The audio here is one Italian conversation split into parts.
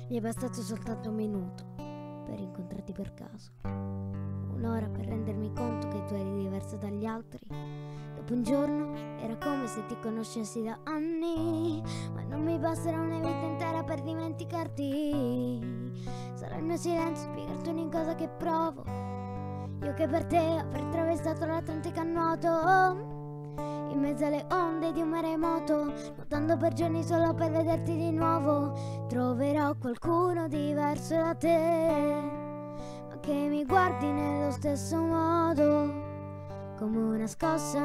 Mi è bastato soltanto un minuto per incontrarti per caso, un'ora per rendermi conto che tu eri diversa dagli altri. Dopo un giorno era come se ti conoscessi da anni, ma non mi basterà una vita intera per dimenticarti. Sarà il mio silenzio a spiegarti ogni cosa che provo, io che per te avrei attraversato l'Atlantico a nuoto, in mezzo alle onde di un maremoto, nuotando per giorni solo per vederti di nuovo. Troverò qualcuno diverso da te, ma che mi guardi nello stesso modo, come una scossa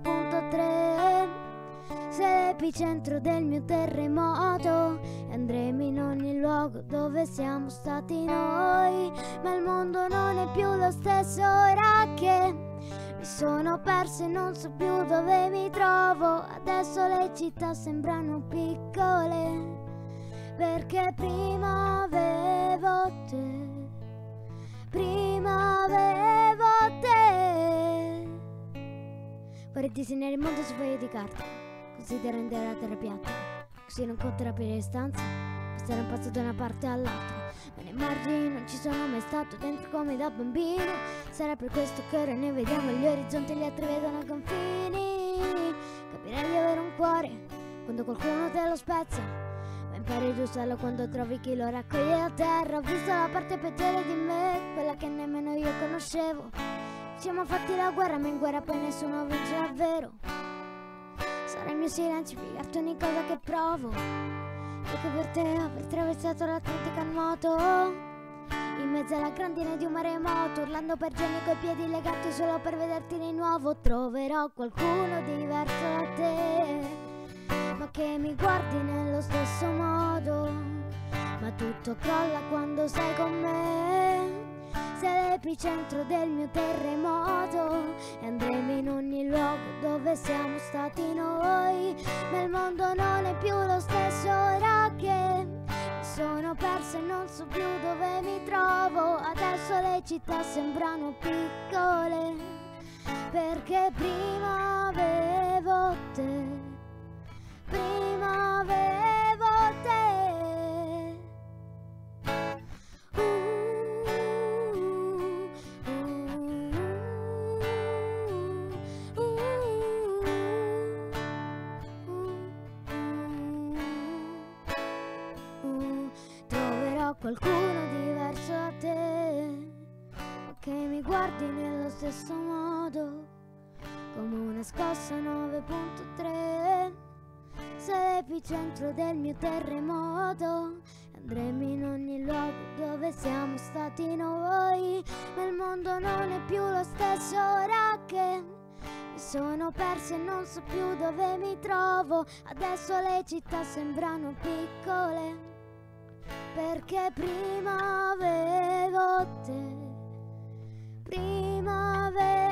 9.3. Sei l'epicentro del mio terremoto e andremo in ogni luogo dove siamo stati noi. Ma il mondo non è più lo stesso ora che mi sono persa e non so più dove mi trovo. Adesso le città sembrano piccole, perché prima avevo te, prima avevo te. Vorrei disegnare il mondo su foglie di carta, così da rendere la terra piatta, così non conterà più le distanze, passare un passo da una parte all'altra. Ma nei margini non ci sono mai stato dentro come da bambino. Sarà per questo che ora ne vediamo gli orizzonti e gli altri vedono i confini. Capirai di avere un cuore quando qualcuno te lo spezza, ma impari a aggiustarlo quando trovi chi lo raccoglie a terra. Ho visto la parte peggiore di me, quella che nemmeno io conoscevo. Ci siamo fatti la guerra, ma in guerra poi nessuno vince davvero. Sarà il mio silenzio a spiegarti ogni cosa che provo, perché per te aver attraversato l'Atlantico a nuoto, in mezzo alla grandine di un maremoto, urlando per giorni coi piedi legati solo per vederti di nuovo. Troverò qualcuno diverso da te, ma che mi guardi nello stesso modo. Ma tutto crolla quando sei con me. Sei l'epicentro del mio terremoto e andremo in ogni luogo dove siamo stati noi. Ma il mondo non è più lo stesso ora che mi sono persa e non so più dove mi trovo. Adesso le città sembrano piccole, perché prima avevo te, prima avevo te. Troverò qualcuno diverso da te, che mi guardi nello stesso modo, come una scossa 9.3. Sei l'epicentro del mio terremoto, andremo in ogni luogo dove siamo stati noi. Ma il mondo non è più lo stesso ora che mi sono persa e non so più dove mi trovo. Adesso le città sembrano piccole, perché prima avevo te, prima avevo